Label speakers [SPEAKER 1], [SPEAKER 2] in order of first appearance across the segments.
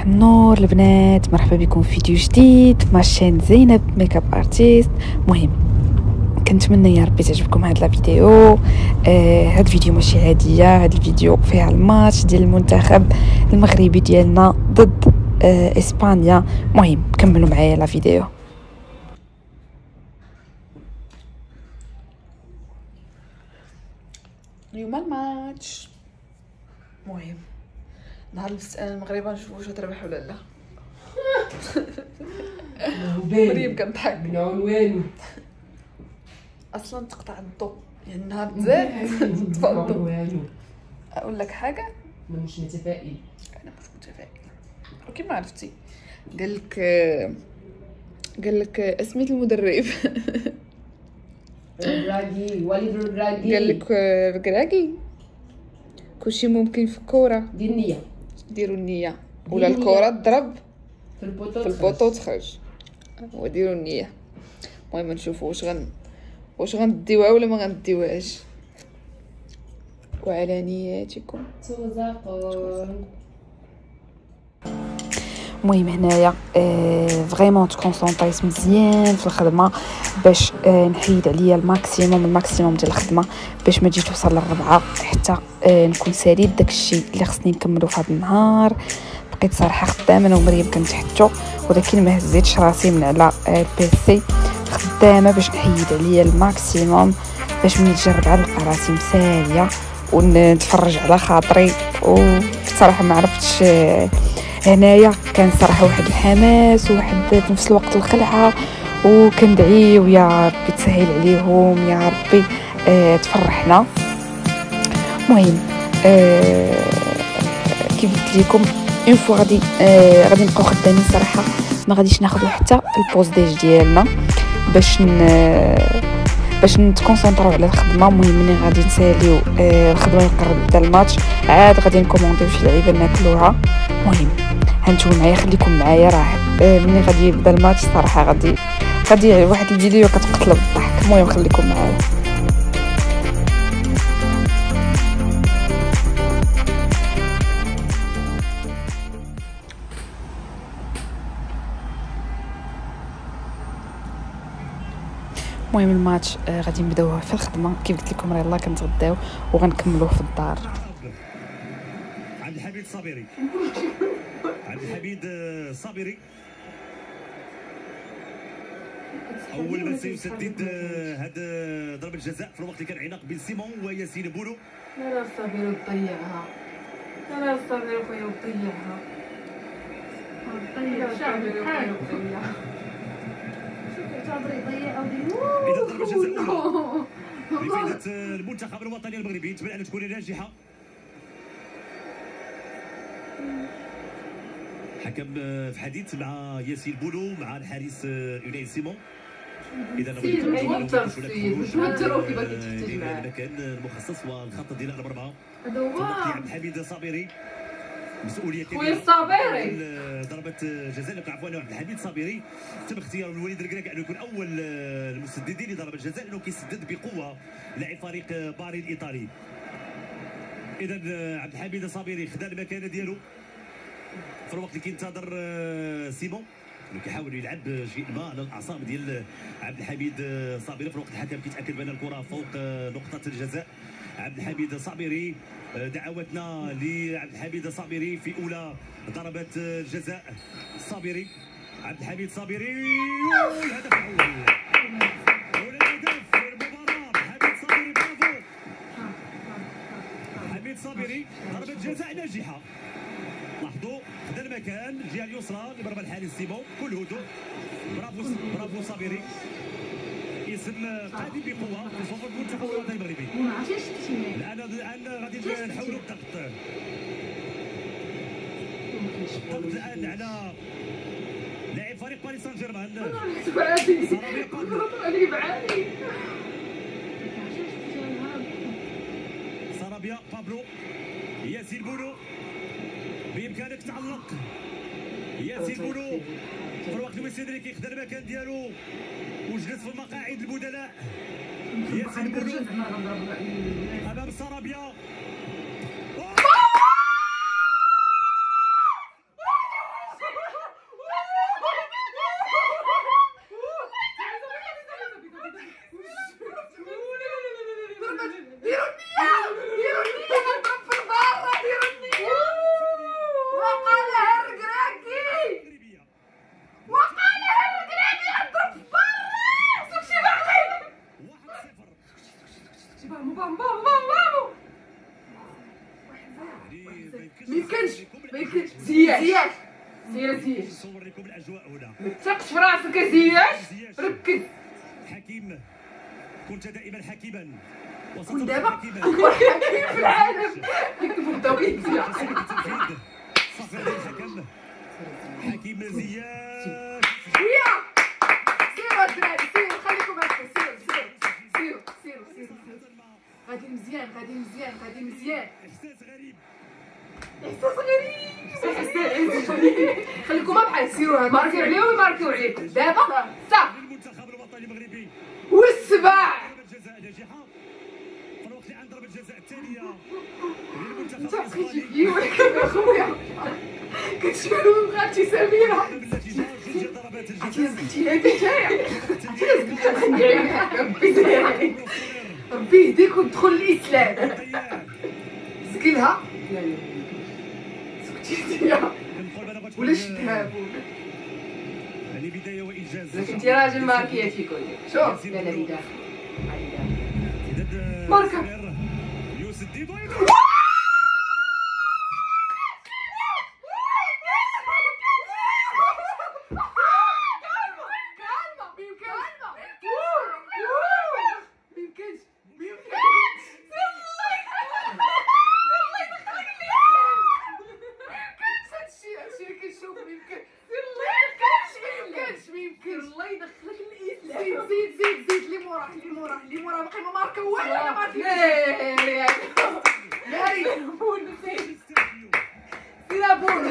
[SPEAKER 1] النور البنات، مرحبا بكم في فيديو جديد في ماشين زينب ميك اب ارتيست. مهم كنتمنى يا ربي تعجبكم هاد الفيديو. هاد الفيديو ماشي عاديه، هاد الفيديو فيها الماتش ديال المنتخب المغربي ديالنا ضد اسبانيا. مهم كملوا معايا لا فيديو. اليوم الماتش مهم، نهار المغرب نشوفوا واش تربح ولا لا. مريم كنضحك
[SPEAKER 2] من عنوانه
[SPEAKER 1] اصلا تقطع الضوء يعني النهار تزاد تفضل. اقول لك حاجه،
[SPEAKER 2] انا مش متفائل.
[SPEAKER 1] انا مش متفائل وكيما عرفتي. قال لك اسميت المدرب
[SPEAKER 2] الراجي وليد الراجي
[SPEAKER 1] قال لك الكراكي كلشي ممكن في الكوره،
[SPEAKER 2] دير النية،
[SPEAKER 1] ديروا النية ولا الكره تضرب
[SPEAKER 2] في
[SPEAKER 1] في البوطو تخرج، وديروا النية. المهم نشوفوا واش غنديوها ولا ما غنديوهاش. وعلى نياتكم. المهم هنايا فريمون تكونسونطريت مزيان في الخدمه باش نحيد عليا الماكسيموم ديال الخدمه باش ما تجي توصل للربعه حتى نكون ساليت داكشي اللي خصني نكملو في هذا النهار. بقيت صراحه خدامه انا ومريم كنتحتو، ولكن ما هزيتش راسي من على البيسي، خدامه باش نحيد عليا الماكسيموم باش ملي تجي الربعه نلقى راسي مساليه ونتفرج على خاطري. وصراحه ما عرفتش، هنايا كان صراحه واحد الحماس وواحد في نفس الوقت الخلعه، وكندعيو يا ربي تسهل عليهم يا ربي تفرحنا. المهم كيف قلت لكم اون فوا غادي نبقاو خدامين صراحه، ما غاديش ناخذوا حتى البوز ديج ديالنا باش نتكونسونطراو على الخدمه. المهم ملي غادي نساليو الخدمه يقرب يبدا الماتش عاد غادي نكومونديو شي لعيبه ناكلوها. المهم هانتوما معايا، خليكم معايا، راه ملي غادي يبدا الماتش صراحه غادي واحد الفيديو كتقتل بالضحك. المهم خليكم معايا. المهم الماتش غادي نبداوه في الخدمه كيف قلت لكم، راه يلاه كنتغداو وغنكملوه في الدار.
[SPEAKER 3] عبد الحميد صابري عبد الحميد صابري اول ما سيسدد هاد ضربه الجزاء في الوقت اللي كان عناق بين سيمون وياسين بولو.
[SPEAKER 2] لا صابر وضيعها، لا صابر خويا وضيعها، ضيع شعبي بحال وضيعها.
[SPEAKER 3] اذا ضربه جزاء اولى لفائده المنتخب الوطني المغربي، نتمنى ان تكون ناجحه. حكم في حديث مع ياسين بولو مع الحارس يوناي سيمون. اذا
[SPEAKER 2] متوتر كيف كتحتاج معاه
[SPEAKER 3] المكان المخصص والخط ديال المرمى.
[SPEAKER 2] هذا هو
[SPEAKER 3] عبد الحميد صابري، مسؤوليه كبيره.
[SPEAKER 2] خويا الصابري
[SPEAKER 3] ضربه جزاء عفوا عبد الحميد صابري تم اختيار الوليد الكراك انه يكون اول المسددين لضربه الجزاء لانه كيسدد بقوه لاعب فريق باري الايطالي. اذا عبد الحميد صابري خدا المكانه ديالو في الوقت اللي كينتظر سيمون اللي كيحاول يلعب شيء ما على الاعصاب ديال عبد الحميد صابري. في الوقت الحكم كيتاكد بان الكره فوق نقطه الجزاء. عبد الحميد صابري، دعواتنا لعبد الحميد صابري في اولى ضربه الجزاء. صابري عبد الحميد صابري الهدف الاول والهدف في المباراه. حميد صابري برافو، حميد صابري ضربه جزاء ناجحه. لاحظوا خدا المكان الجهه اليسرى لمرمى الحارس سيمون كل هدوء. برافو صابري، اسم قادم بقوه في صفوف المنتخب الوطني المغربي. الان غادي نحاولوا الضغط الان على لاعب فريق باريس سان جيرمان سارابيا بابلو. ياسين بولو بامكانك تعلق. ياسين بولو في الوقت اللي سيدري كيخدا المكان ديالو وجلس في المقاعد البدلاء. ياسين بولو امام سارابيا.
[SPEAKER 2] بامو بامو بامو بامو ما يمكنش زياد
[SPEAKER 3] نصور لكم الاجواء هنا.
[SPEAKER 2] ما تثقش في راسك يا زياد، ركز.
[SPEAKER 3] حكيم كنت دائما حكيما
[SPEAKER 2] كون دابا اكبر حكيم في العالم يكتبوا الدويتيا.
[SPEAKER 3] صافي على الحكم حكيم زياد.
[SPEAKER 2] شويه سيروا الدراري سيروا، خليكم هكا سيروا غادي مزيان
[SPEAKER 3] احساس غريب
[SPEAKER 2] خليكم بحال سيروا ماركيو عليهم ويماركيو عليكم دابا صافي.
[SPEAKER 3] للمنتخب الوطني المغربي
[SPEAKER 2] والسبع
[SPEAKER 3] ضربة جزاء ناجحة في الوقت اللي عند ضربة الجزاء الثانية للمنتخب
[SPEAKER 2] انت بقيتي
[SPEAKER 3] الاسباني.
[SPEAKER 2] فيا ولكن اخويا كتشوفوا بغاتي سميره
[SPEAKER 3] بالتي جوج ضربات الجزاء.
[SPEAKER 2] عرفتي لازم هادي جايه، عرفتي لازم تندعي ربي يهديك وتدخل الاسلام. سكلها سكتي انت ولا شدها
[SPEAKER 3] هذه بداية وإنجاز.
[SPEAKER 2] انت راجل ماركياتي كلي شوف لا لا داخل
[SPEAKER 3] إذا
[SPEAKER 2] ماركا.
[SPEAKER 3] يسدد
[SPEAKER 2] زيد لي موراه باقي ما ماركا والو. انا ماركي ناري بونو سير بونو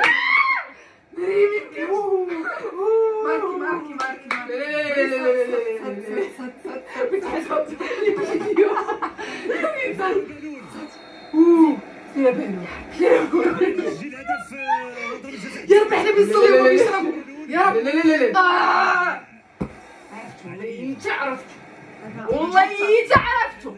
[SPEAKER 2] ماركي
[SPEAKER 3] تسجيل هدف ضربة الجزاء.
[SPEAKER 2] يا ربي حنا بنصليو وبنشربوا يا رب. لا عرفت والله تعرفتو.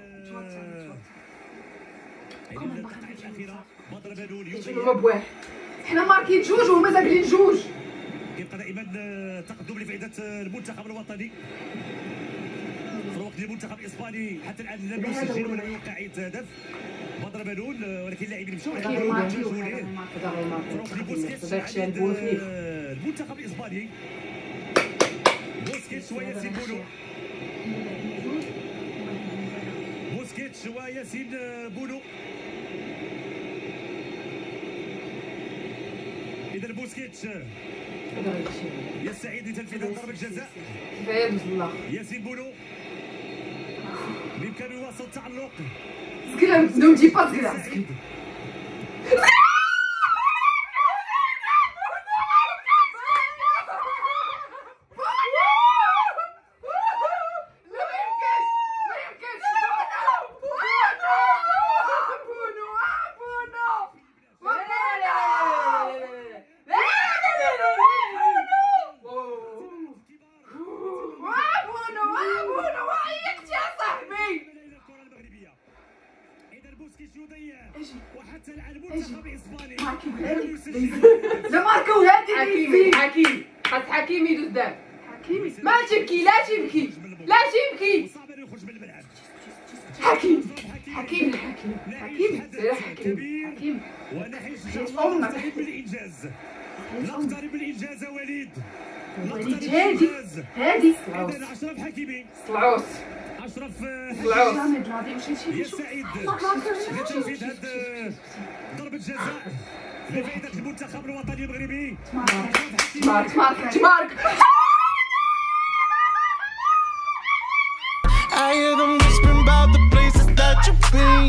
[SPEAKER 2] شنو ما بواه حنا ماركين جوج وهما ساكلين جوج.
[SPEAKER 3] كيبقى دائما تقدم لفائدة المنتخب الوطني في الوقت اللي المنتخب الاسباني حتى الان لم يسجل ولم يوقع هدف. بدر بنون ولكن اللاعبين مشاو عليه المنتخب الاسباني. بوسكيتش وياسين بونو إذا بوسكيتش يستعيد لتنفيذ ضربة الجزاء.
[SPEAKER 2] كفايه بالله
[SPEAKER 3] ياسين بونو بإمكانه يواصل التألق.
[SPEAKER 2] سكلا نو تجي با سكلا
[SPEAKER 3] وحتى الآن المنتخب الإسباني
[SPEAKER 2] لا ماركو هادي حكيم خاص حكيم يدوز داب. ما تبكي لا تبكي
[SPEAKER 3] صابر يخرج من الملعب.
[SPEAKER 2] حكيم
[SPEAKER 3] ونحن نقترب من الإنجاز. نقترب من الإنجاز يا وليد.
[SPEAKER 2] هادي
[SPEAKER 3] إذن أشرف حكيمي
[SPEAKER 2] طلعوس
[SPEAKER 3] أشرف
[SPEAKER 2] يا
[SPEAKER 3] سعيد لتنفيذ هذه ضربة جزاء لفائدة المنتخب الوطني المغربي.
[SPEAKER 2] تمارك
[SPEAKER 4] I hear them whispering about the places that you've been.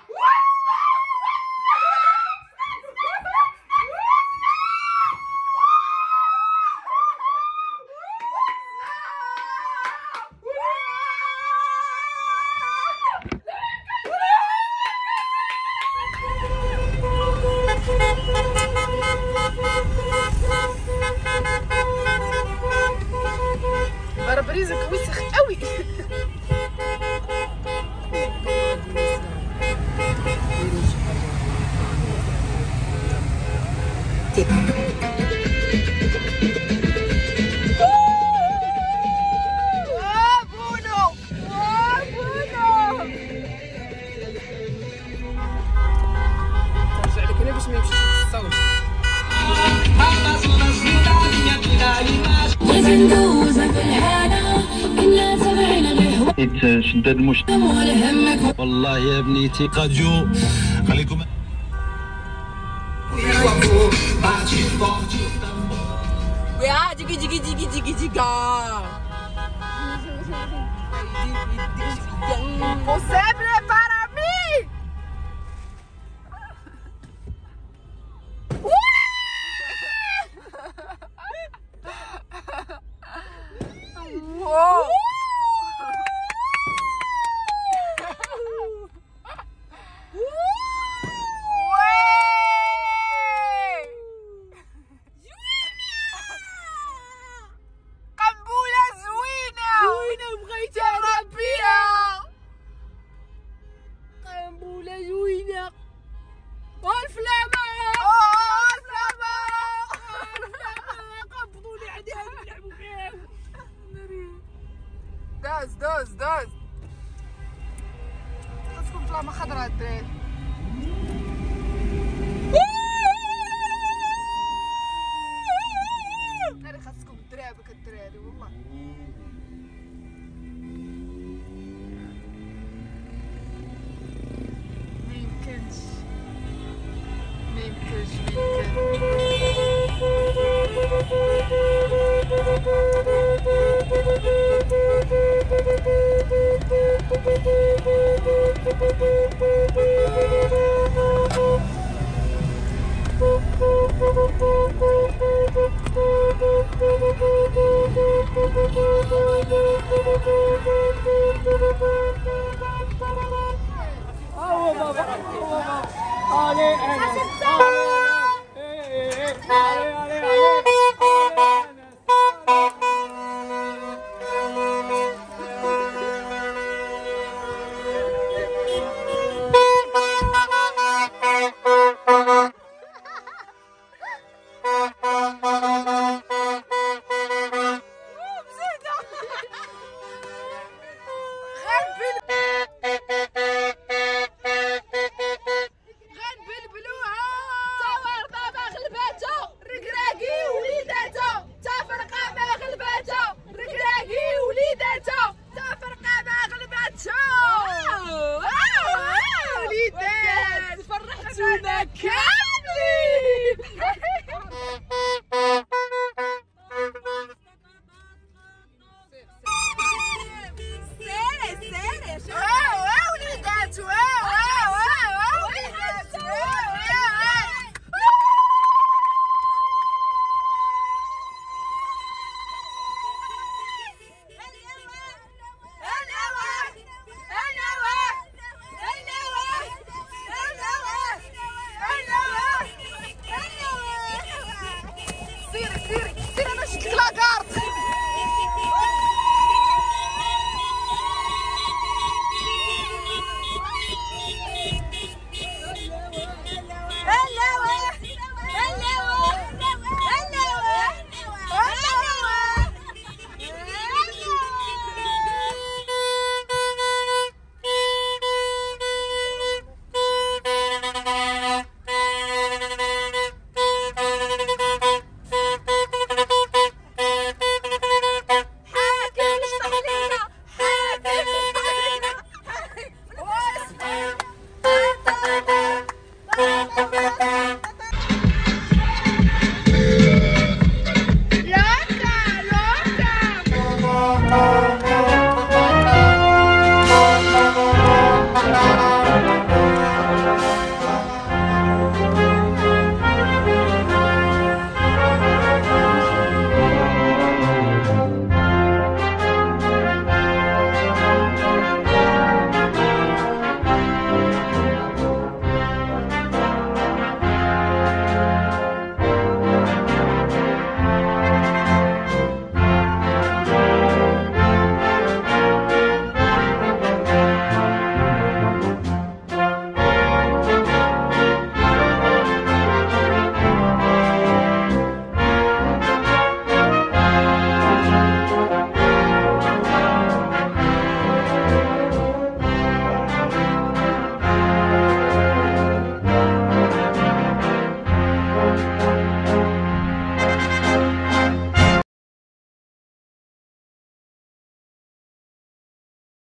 [SPEAKER 2] بربريزك وسخ قوي.
[SPEAKER 5] تندوزها في الحالة كنا تابعين غير
[SPEAKER 6] شداد المشكل
[SPEAKER 5] ولا همك
[SPEAKER 6] والله يا بنيتي راديو خليكم
[SPEAKER 2] يا جيجي جيجي جيجي جيجي جيجا Impossible para mí. Wow. داز خاصكم فلامة خضرا الدراري ناري خاصكم درابك الدراري والله ميمكنش